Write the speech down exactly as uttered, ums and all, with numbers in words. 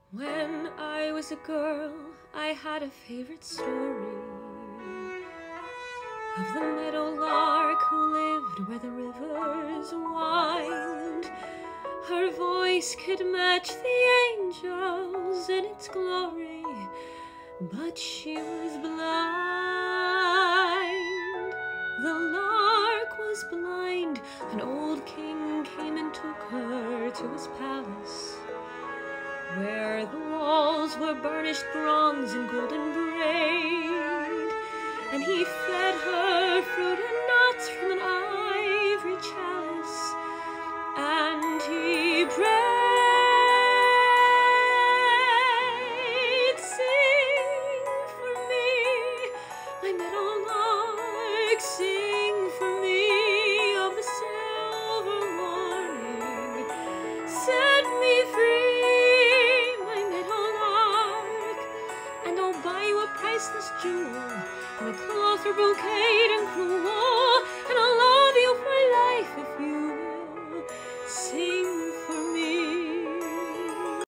When I was a girl, I had a favorite story of the meadowlark who lived where the rivers wind. Her voice could match the angels in its glory, but she was blind. The lark was blind. An old king came and took her to his palace, where the walls were burnished bronze and golden braid, and he fed her fruit and nuts from an ivory chalice, and he prayed, "Sing for me, my meadowlark, sing for me of the silver morning, set me free, my meadowlark, and I'll buy you a priceless jewel and a cloth or bouquet